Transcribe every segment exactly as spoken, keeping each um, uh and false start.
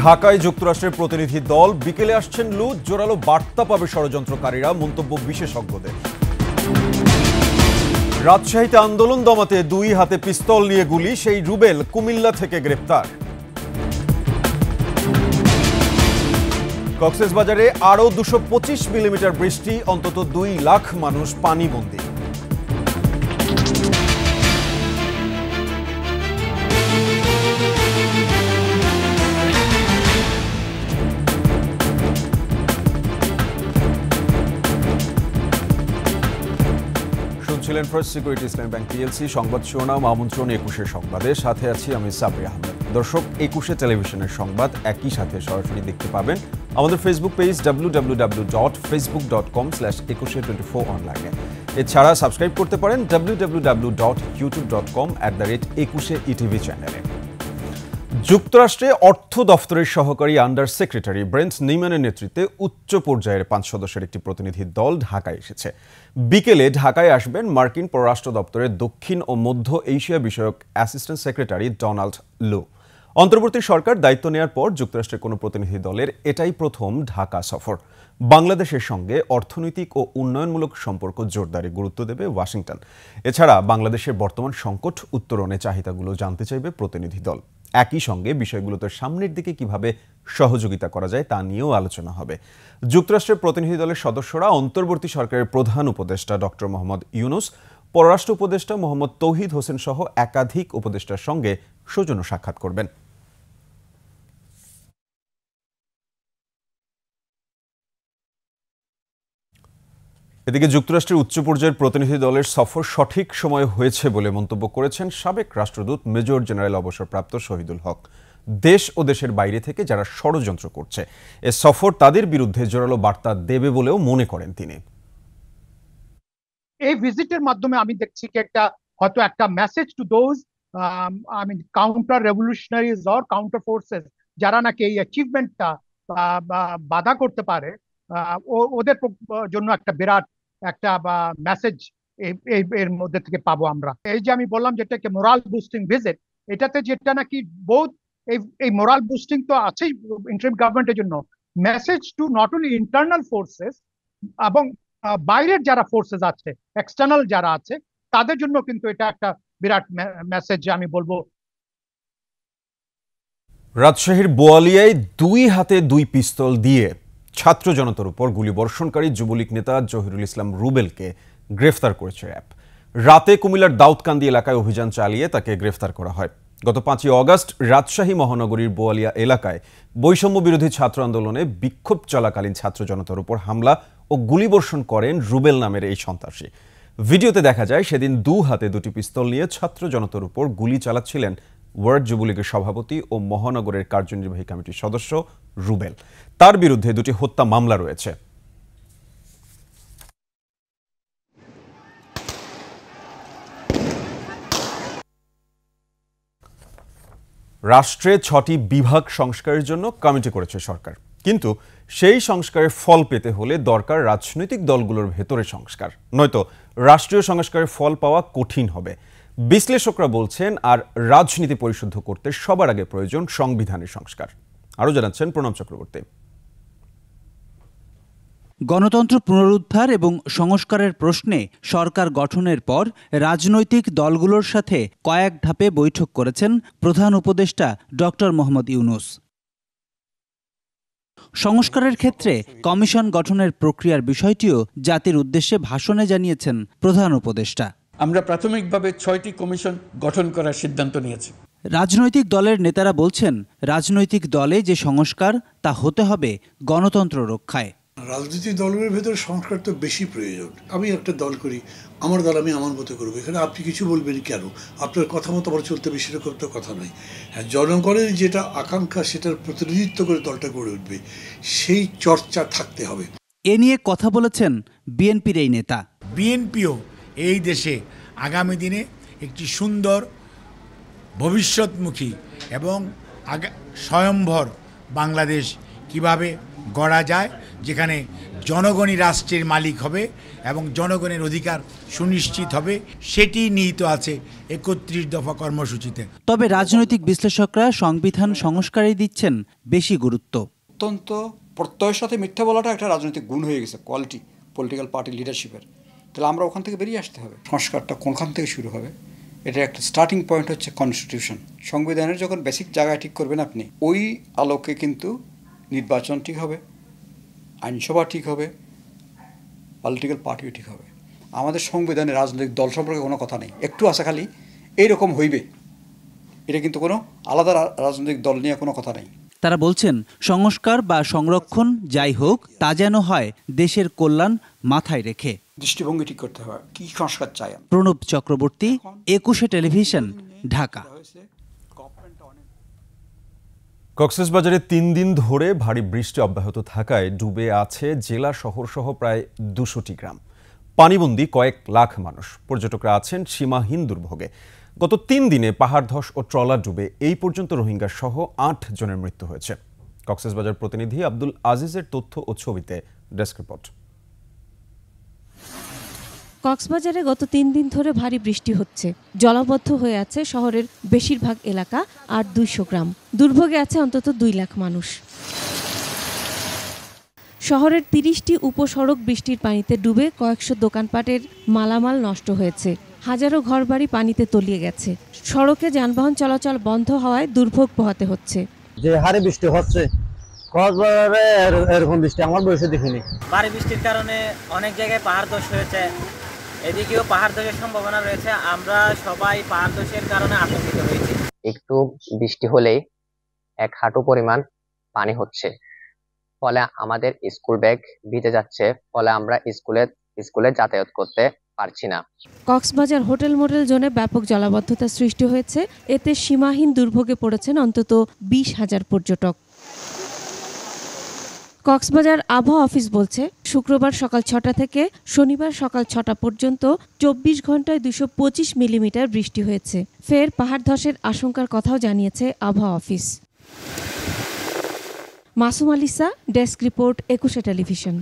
ঢাকায় যুক্তরাষ্ট্রের প্রতিনিধি দল, বিকেলে আসছেন লু, জোরালো বার্তা পাবে ষড়যন্ত্রকারীরা, মন্তব্য বিশেষজ্ঞদের। রাজশাহীতে আন্দোলন দমাতে দুই হাতে পিস্তল নিয়ে গুলি, সেই রুবেল কুমিল্লা থেকে গ্রেপ্তার। কক্সবাজারে আরও দুশো পঁচিশ মিলিমিটার বৃষ্টি, অন্তত দুই লাখ মানুষ পানিবন্দী। ছিলেন First Security Islami Bank PLC সংবাদ শিরোনাম আমন্ত্রণ একুশের সংবাদে, সাথে আছি আমি সাবরি আহমেদ। দর্শক, একুশে টেলিভিশনের সংবাদ একই সাথে সরাসরি দেখতে পাবেন আমাদের Facebook page W W W dot Facebook dot com slash Ekushey twenty four অনলাইনে। এছাড়া সাবস্ক্রাইব করতে পারেন W W W dot YouTube dot com at the rate Ekushey ETV চ্যানেলে। যুক্তরাষ্ট্রে অর্থ দফতরের সহকারী আন্ডার সেক্রেটারি ব্রেন্ট নিম্যানের নেতৃত্বে উচ্চ পর্যায়ের পাঁচ সদস্যের একটি প্রতিনিধি দল ঢাকায় এসেছে। বিকেলে ঢাকায় আসবেন মার্কিন পররাষ্ট্র দপ্তরের দক্ষিণ ও মধ্য এশিয়া বিষয়ক অ্যাসিস্ট্যান্ট সেক্রেটারি ডোনাল্ড লু। অন্তর্বর্তী সরকার দায়িত্ব নেওয়ার পর যুক্তরাষ্ট্রের কোনো প্রতিনিধি দলের এটাই প্রথম ঢাকা সফর। বাংলাদেশের সঙ্গে অর্থনৈতিক ও উন্নয়নমূলক সম্পর্ক জোরদারে গুরুত্ব দেবে ওয়াশিংটন। এছাড়া বাংলাদেশের বর্তমান সংকট উত্তরণে চাহিদাগুলো জানতে চাইবে প্রতিনিধি দল। একই সঙ্গে বিষয়গুলোতে সামনের দিকে কিভাবে সহযোগিতা করা যায় তা নিয়েও আলোচনা হবে। যুক্তরাষ্ট্রের প্রতিনিধি দলের সদস্যরা অন্তর্বর্তী সরকারের প্রধান উপদেষ্টা ডক্টর মোহাম্মদ ইউনুস, পররাষ্ট্র উপদেষ্টা মোহাম্মদ তৌহিদ হোসেন সহ একাধিক উপদেষ্টার সঙ্গে সৌজন্য সাক্ষাৎ করবেন। এদিকে যুক্তরাষ্ট্রের উচ্চ পর্যায়ের প্রতিনিধি দলের সফর সঠিক সময় হয়েছে বলে মন্তব্য করেছেন সাবেক রাষ্ট্রদূত মেজর জেনারেল অবসরপ্রাপ্ত শহীদুল হক। দেশ ও দেশের বাইরে থেকে যারা ষড়যন্ত্র করছে, এ সফর তাদের বিরুদ্ধে জোরালো বার্তা দেবে বলেও মনে করেন তিনি। এই ভিজিটের মাধ্যমে আমি দেখছি কি একটা হয়তো একটা message to those I mean counter revolutionaries or counter forces যারা নাকি এই অ্যাচিভমেন্টটা বাধা করতে পারে, ওদের জন্য একটা বিরাট একটা মেসেজ এর মধ্যে থেকে পাবো আমরা। এই যে আমি বললাম যেটাকে মোরাল বুস্টিং ভিজিট, এটাতে যেটা নাকি বহুত এই এই মোরাল বুস্টিং তো আছেই ইন্টারিম গভর্নমেন্টের জন্য, message to not only internal forces এবং বাইরের যারা ফোর্সেস আছে, এক্সটার্নাল যারা আছে, তাদের জন্য কিন্তু এটা একটা বিরাট মেসেজ আমি বলবো। রাজশাহীর বোয়ালিয়ায় দুই হাতে দুই পিস্তল দিয়ে ছাত্র জনতার উপর গুলিবর্ষণকারী যুবলীগ নেতা জহিরুল ইসলাম রুবেলকে গ্রেফতার করেছে র্যাব। রাতে কুমিল্লার দাউদকান্দি এলাকায় অভিযান চালিয়ে তাকে গ্রেফতার করা হয়। গত পাঁচই অগস্ট রাজশাহী মহানগরীর বোয়ালিয়া এলাকায় বৈষম্য বিরোধী ছাত্র আন্দোলনে বিক্ষোভ চলাকালীন ছাত্র জনতার উপর হামলা ও গুলিবর্ষণ করেন রুবেল নামের এই সন্ত্রাসী। ভিডিওতে দেখা যায় সেদিন দু হাতে দুটি পিস্তল নিয়ে ছাত্র জনতার উপর গুলি চালাচ্ছিলেন ওয়ার্ড যুবলীগের সভাপতি ও মহানগরের কার্যনির্বাহী কমিটির সদস্য রুবেল। তার বিরুদ্ধে দুটি হত্যা মামলা রয়েছে। রাষ্ট্রে ছটি বিভাগ সংস্কারের জন্য কমিটি করেছে সরকার, কিন্তু সেই সংস্কারের ফল পেতে হলে দরকার রাজনৈতিক দলগুলোর ভেতরে সংস্কার, নয়তো রাষ্ট্রীয় সংস্কারের ফল পাওয়া কঠিন হবে। বিশ্লেষকরা বলছেন, আর রাজনীতি পরিশুদ্ধ করতে সবার আগে প্রয়োজন সংবিধানের সংস্কার। আরও জানাচ্ছেন প্রণব চক্রবর্তী। গণতন্ত্র পুনরুদ্ধার এবং সংস্কারের প্রশ্নে সরকার গঠনের পর রাজনৈতিক দলগুলোর সাথে কয়েক ধাপে বৈঠক করেছেন প্রধান উপদেষ্টা ডক্টর মোহাম্মদ ইউনুস। সংস্কারের ক্ষেত্রে কমিশন গঠনের প্রক্রিয়ার বিষয়টিও জাতির উদ্দেশ্যে ভাষণে জানিয়েছেন প্রধান উপদেষ্টা। আমরা প্রাথমিকভাবে ছয়টি কমিশন গঠন করার সিদ্ধান্ত নিয়েছি। রাজনৈতিক দলের নেতারা বলছেন, রাজনৈতিক দলে যে সংস্কার তা হতে হবে গণতন্ত্র রক্ষায়। রাজনৈতিক দলের ভেতরে সংস্কার তো বেশি প্রয়োজন। আমি একটা দল করি, আমার দল আমি আমার মতো করবো, এখানে আপনি কিছু বলবেন কেন? আপনার কথা মতো আমার চলতে হবে সেরকম তো কথা নয়। হ্যাঁ, জনগণের যেটা আকাঙ্ক্ষা সেটার প্রতিনিধিত্ব করে দলটা গড়ে উঠবে, সেই চর্চা থাকতে হবে। এ নিয়ে কথা বলেছেন বিএনপির এই নেতা। বিএনপিও এই দেশে আগামী দিনে একটি সুন্দর ভবিষ্যৎমুখী এবং স্বয়ংভর বাংলাদেশ কিভাবে গড়া যায়, যেখানে জনগণই রাষ্ট্রের মালিক হবে এবং জনগণের অধিকার সুনিশ্চিত হবে, সেটি নিহিত আছে একত্রিশ দফা কর্মসূচিতে। তবে রাজনৈতিক বিশ্লেষকরা সংবিধান সংস্কারে দিচ্ছেন বেশি গুরুত্ব। অত্যন্ত প্রত্যয়ের সাথে মিথ্যা বলাটা একটা রাজনৈতিক গুণ হয়ে গেছে, কোয়ালিটি পলিটিক্যাল পার্টি লিডারশিপের। তাহলে আমরা ওখান থেকে বেরিয়ে আসতে হবে। সংস্কারটা কোনখান থেকে শুরু হবে? এটা একটা স্টার্টিং পয়েন্ট হচ্ছে কনস্টিটিউশন। সংবিধানের যখন বেসিক জায়গায় ঠিক করবেন আপনি, ওই আলোকে কিন্তু নির্বাচন ঠিক হবে, আইনসভা ঠিক হবে, পলিটিক্যাল পার্টিও ঠিক হবে। আমাদের সংবিধানে রাজনৈতিক দল সম্পর্কে কোনো কথা নেই, একটু আছে খালি এইরকম হইবে, এটা কিন্তু কোনো আলাদা রাজনৈতিক দল নিয়ে কোনো কথা নেই। তারা বলছেন সংস্কার বা সংরক্ষণ যাই হোক, তা যেন হয় দেশের কল্যাণ মাথায় রেখে। দৃষ্টিভঙ্গি ঠিক করতে হবে, কি সংস্কার চাই। প্রণব চক্রবর্তী, একুশে টেলিভিশন, ঢাকা। কক্সবাজারে তিন দিন ধরে ভারী বৃষ্টি অব্যাহত থাকায় ডুবে আছে জেলা শহর সহ প্রায় দুশোটি গ্রাম। পানিবন্দী কয়েক লাখ মানুষ। পর্যটকরা আছেন সীমাহীন দুর্ভোগে। গত তিন দিনে পাহাড় ধস ও ট্রলার ডুবে এই পর্যন্ত রোহিঙ্গা সহ আট জনের মৃত্যু হয়েছে। কক্সবাজার প্রতিনিধি আব্দুল আজিজের তথ্য ও ছবিতে ডেস্ক রিপোর্ট। কক্সবাজারে গত তিন দিন ধরে ভারী বৃষ্টি হচ্ছে। জলাবদ্ধ হয়ে আছে শহরের বেশিরভাগ এলাকা আর দুইশো গ্রাম। দুর্ভোগে আছে অন্তত দুই লাখ মানুষ। শহরের তিরিশটি উপসড়ক বৃষ্টির পানিতে ডুবে কয়েকশো দোকানপাটের মালামাল নষ্ট হয়েছে। হাজারো ঘরবাড়ি পানিতে তলিয়ে গেছে। সড়কে যানবাহন চলাচল বন্ধ হওয়ায় দুর্ভোগ পোহাতে হচ্ছে। যে হারে বৃষ্টি হচ্ছে, কক্সবাজারে এরকম বৃষ্টি আমার বয়সে দেখিনি। ভারী বৃষ্টির কারণে অনেক জায়গায় পাহাড় ধস হয়েছে, এদিকেও পাহাড় ধসের সম্ভাবনা রয়েছে। আমরা সবাই পাহাড় ধসের কারণে আতঙ্কিত হয়েছি। একটু বৃষ্টি হলেই এক হাঁটু পরিমাণ পানি হচ্ছে, ফলে আমাদের স্কুল ব্যাগ ভিজে যাচ্ছে, ফলে আমরা স্কুলে স্কুলে যাতায়াত করতে পারছি না। কক্সবাজার হোটেল মোটেল জোনে ব্যাপক জলাবদ্ধতা সৃষ্টি হয়েছে। এতে সীমাহীন দুর্ভোগে পড়েছেন অন্তত বিশ হাজার পর্যটক। কক্সবাজার আবহাওয়া অফিস বলছে, শুক্রবার সকাল ছটা থেকে শনিবার সকাল ছটা পর্যন্ত চব্বিশ ঘন্টায় দুশো পঁচিশ মিলিমিটার বৃষ্টি হয়েছে। ফের পাহাড় ধসের আশঙ্কার কথাও জানিয়েছে আবহাওয়া office. Masum Alisa, desk report, Ekushey television.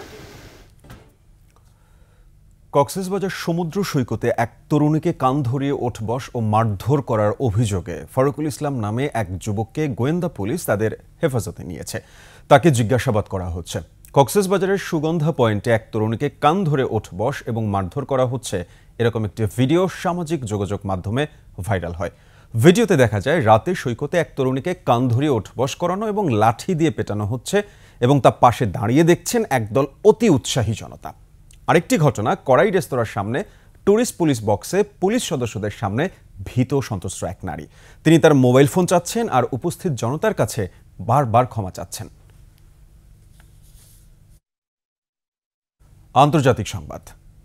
Cox's Bazar সমুদ্র সৈকতে এক তরুণীকে কান ধরিয়ে ওঠবস ও মারধর করার অভিযোগে ফারুকুল ইসলাম নামে এক যুবককে গোয়েন্দা পুলিশ তাদের হেফাজতে নিয়েছে। তাকে জিজ্ঞাসাবাদ করা হচ্ছে। কক্সবাজারের সুগন্ধা পয়েন্টে এক তরুণীকে কান ধরে ওঠবস এবং মারধর করা হচ্ছে, এরকম একটি ভিডিও সামাজিক যোগাযোগ মাধ্যমে ভাইরাল হয়। ভিডিওতে দেখা যায় রাতে সৈকতে এক তরুণীকে কান ধরিয়ে ওঠবস করানো এবং লাঠি দিয়ে পেটানো হচ্ছে এবং তার পাশে দাঁড়িয়ে দেখছেন একদল অতি উৎসাহী জনতা। আরেকটি ঘটনা, কড়াই রেস্তোরাঁর সামনে টুরিস্ট পুলিশ বক্সে পুলিশ সদস্যদের সামনে ভীত সন্ত্রস্ত এক নারী। তিনি তার মোবাইল ফোন চাচ্ছেন আর উপস্থিত জনতার কাছে বারবার ক্ষমা চাচ্ছেন। আন্তর্জাতিক সংবাদ।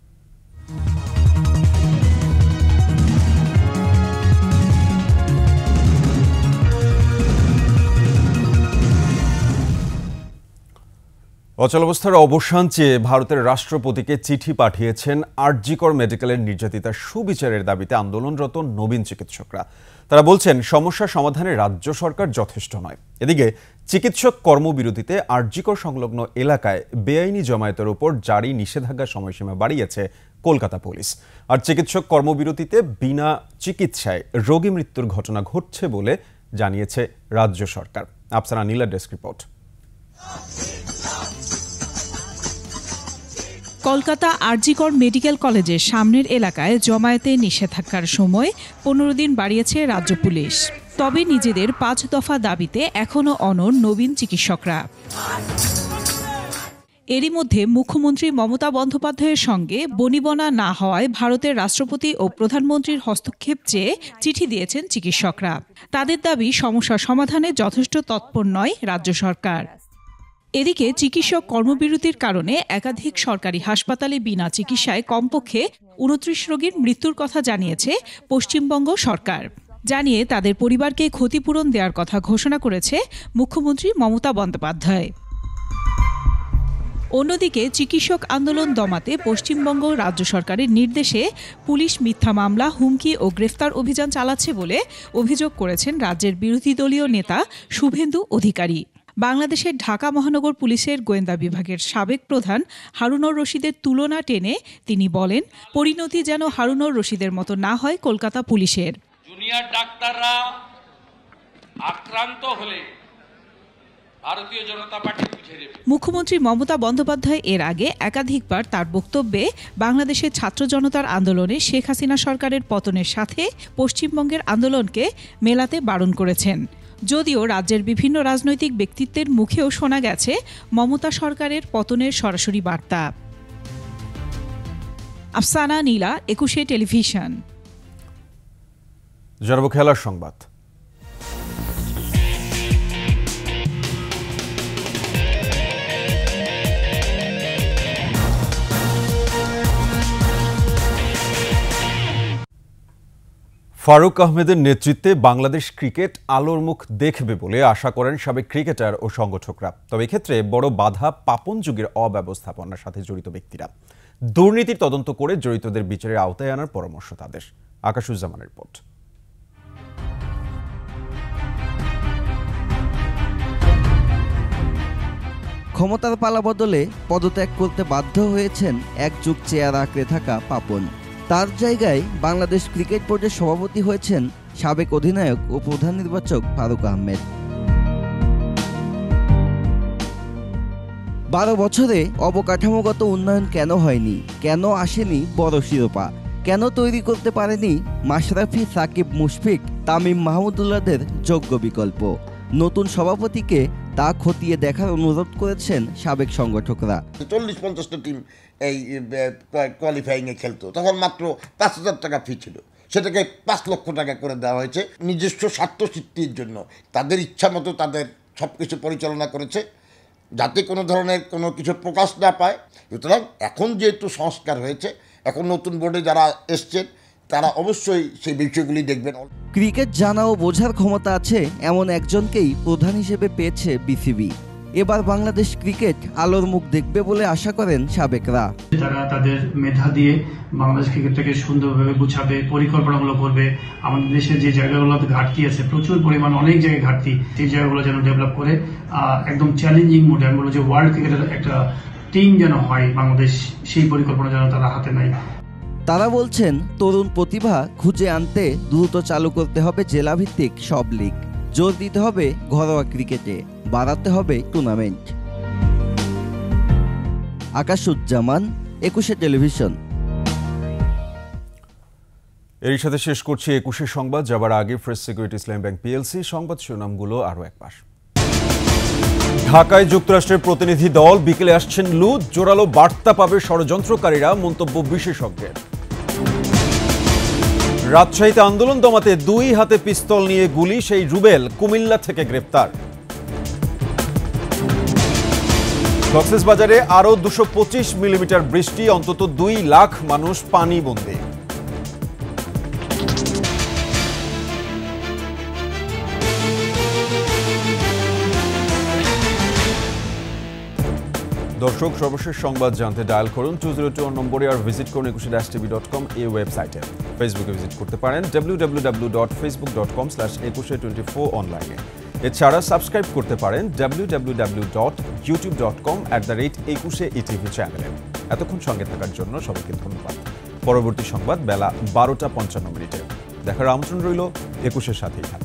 অচলাবস্থার অবসান চেয়ে ভারতের রাষ্ট্রপতিকে চিঠি পাঠিয়েছেন আরজিকর মেডিকেলের নির্যাতিতার সুবিচারের দাবিতে আন্দোলনরত নবীন চিকিৎসকরা। তারা বলছেন সমস্যা সমাধানে রাজ্য সরকার যথেষ্ট নয়। এদিকে চিকিৎসক কর্মবিরতিতে আরজিকর সংলগ্ন এলাকায় বেআইনি জমায়েতের উপর জারি নিষেধাজ্ঞার সময়সীমা বাড়িয়েছে কলকাতা পুলিশ। আর চিকিৎসক কর্মবিরতিতে বিনা চিকিৎসায় রোগী মৃত্যুর ঘটনা ঘটছে বলে জানিয়েছে রাজ্য সরকার। আফসানা নীলার desk report. Kolkata RG Kar medical কলেজের সামনের এলাকায় জমায়েতে নিষেধাজ্ঞার সময় পনেরো দিন বাড়িয়েছে রাজ্য পুলিশ। তবে নিজেদের পাঁচ দফা দাবিতে এখনও অনড় নবীন চিকিৎসকরা। এরই মধ্যে মুখ্যমন্ত্রী মমতা বন্দ্যোপাধ্যায়ের সঙ্গে বনিবনা না হওয়ায় ভারতের রাষ্ট্রপতি ও প্রধানমন্ত্রীর হস্তক্ষেপ চেয়ে চিঠি দিয়েছেন চিকিৎসকরা। তাদের দাবি সমস্যা সমাধানে যথেষ্ট তৎপর নয় রাজ্য সরকার। এদিকে চিকিৎসক কর্মবিরতির কারণে একাধিক সরকারি হাসপাতালে বিনা চিকিৎসায় কমপক্ষে উনত্রিশ রোগীর মৃত্যুর কথা জানিয়েছে পশ্চিমবঙ্গ সরকার। জানিয়ে তাদের পরিবারকে ক্ষতিপূরণ দেওয়ার কথা ঘোষণা করেছে মুখ্যমন্ত্রী মমতা বন্দ্যোপাধ্যায়। অন্যদিকে চিকিৎসক আন্দোলন দমাতে পশ্চিমবঙ্গ রাজ্য সরকারের নির্দেশে পুলিশ মিথ্যা মামলা, হুমকি ও গ্রেফতার অভিযান চালাচ্ছে বলে অভিযোগ করেছেন রাজ্যের বিরোধী দলীয় নেতা শুভেন্দু অধিকারী। বাংলাদেশের ঢাকা মহানগর পুলিশের গোয়েন্দা বিভাগের সাবেক প্রধান হারুনুর রশিদের তুলনা টেনে তিনি বলেন, পরিণতি যেন হারুনুর রশিদের মতো না হয় কলকাতা পুলিশের। জুনিয়র ডাক্তাররা আক্রান্ত হলে ভারতীয় জনতা পার্টি বুঝে নেবে। মুখ্যমন্ত্রী মমতা বন্দ্যোপাধ্যায় এর আগে একাধিকবার তার বক্তব্যে বাংলাদেশের ছাত্র জনতার আন্দোলনে শেখ হাসিনা সরকারের পতনের সাথে পশ্চিমবঙ্গের আন্দোলনকে মেলাতে বারণ করেছেন। যদিও রাজ্যের বিভিন্ন রাজনৈতিক ব্যক্তিত্বের মুখেও শোনা গেছে মমতা সরকারের পতনের সরাসরি বার্তা। আফসানা নীলা, একুশে টেলিভিশন। জানাবো খেলার সংবাদ। ফারুক আহমেদের নেতৃত্বে বাংলাদেশ ক্রিকেট আলোর মুখ দেখবে বলে আশা করেন সাবেক ক্রিকেটার ও সংগঠকরা। তবে এক্ষেত্রে বড় বাধা পাপন যুগের অব্যবস্থাপনার সাথে জড়িত ব্যক্তিরা। দুর্নীতির তদন্ত করে জড়িতদের বিচারের আওতায় আনার পরামর্শ তাদের। আকাশুজ্জামানের রিপোর্ট। ক্ষমতার পালাবদলে পদত্যাগ করতে বাধ্য হয়েছেন এক যুগ চেয়ার আঁকড়ে থাকা পাপন। তার জায়গায় বাংলাদেশ ক্রিকেট বোর্ডের সভাপতি হয়েছেন সাবেক অধিনায়ক ও প্রধান নির্বাচক ফারুক আহমেদ। বারো বছরে অবকাঠামোগত উন্নয়ন কেন হয়নি, কেন আসেনি বড় শিরোপা, কেন তৈরি করতে পারেনি মাশরাফি, সাকিব, মুশফিক, তামিম, মাহমুদুল্লাহদের যোগ্য বিকল্প? নতুন সভাপতিকে তা খতিয়ে দেখার অনুরোধ করেছেন সাবেক সংগঠকরা। চল্লিশ পঞ্চাশটা টিম এই কোয়ালিফাইংয়ে খেলতো, তখন মাত্র পাঁচ হাজার টাকা ফি ছিল, সেটাকে পাঁচ লক্ষ টাকা করে দেওয়া হয়েছে নিজস্ব স্বার্থ সিদ্ধির জন্য। তাদের ইচ্ছা মতো তাদের সব কিছু পরিচালনা করেছে যাতে কোনো ধরনের কোনো কিছু প্রকাশ না পায়। সুতরাং এখন যেহেতু সংস্কার হয়েছে, এখন নতুন বোর্ডে যারা এসছেন তারা অবশ্যই সেই বিষয়গুলি দেখবেন। ক্রিকেট জানা ও বোঝার ক্ষমতা আছে এমন একজনকেই প্রধান হিসেবে পেয়েছে বিসিবি। এবার বাংলাদেশ ক্রিকেট আলোর মুখ দেখবে বলে আশা করেন সাবেকরা। তারা তাদের মেধা দিয়ে বাংলাদেশ ক্রিকেটটাকে সুন্দরভাবে গুছাবে, পরিকল্পনাগুলো করবে। আমাদের দেশে যে জায়গাগুলোতে ঘাটতি আছে, প্রচুর পরিমাণ অনেক জায়গায় ঘাটতি, সেই জায়গাগুলো যেন ডেভেলপ করে একদম চ্যালেঞ্জিং মোডে আমি বলবো যে ওয়ার্ল্ড ক্রিকেটের একটা টিম যেন হয় বাংলাদেশ, সেই পরিকল্পনা যেন তারা হাতে নেয়। তারা বলছেন তরুণ প্রতিভা খুঁজে আনতে দ্রুত চালু করতে হবে জেলাভিত্তিক সব লিগ, জোর দিতে হবে ঘরোয়া ক্রিকেটে, বাড়াতে হবে টুর্নামেন্ট। আকাশুজ্জামান, একুশে টেলিভিশন। এর সাথে শেষ করছি একুশে সংবাদ। যাবার আগে First Security Islami Bank PLC সংবাদ শিরোনামগুলো আরও একবার। ঢাকায় যুক্তরাষ্ট্রের প্রতিনিধি দল, বিকেলে আসছেন লু, জোরালো বার্তা পাবে ষড়যন্ত্রকারীরা, মন্তব্য বিশেষজ্ঞের। রাজশাহীতে আন্দোলন দমাতে দুই হাতে পিস্তল নিয়ে গুলি সেই রুবেল কুমিল্লা থেকে গ্রেপ্তার। কক্সবাজারে আরও দুশো পঁচিশ মিলিমিটার বৃষ্টি, অন্তত দুই লাখ মানুষ পানিবন্দী। দর্শক, সর্বশেষ সংবাদ জানতে ডায়াল করুন টু জিরো টু নম্বরে আর ভিজিট করুন একুশে ড্যাশ টিভি ডট কম এই ওয়েবসাইটে। ফেসবুকে ভিজিট করতে পারেন W W W dot Facebook dot com slash Ekushey twenty four অনলাইনে। এছাড়া সাবস্ক্রাইব করতে পারেন W W W dot YouTube dot com at the rate Ekushey ETV চ্যানেলে। এতক্ষণ সঙ্গে থাকার জন্য সবাইকে ধন্যবাদ। পরবর্তী সংবাদ বেলা বারোটা পঞ্চান্ন মিনিটে দেখার আমন্ত্রণ রইল। একুশের সাথেই থাকুন।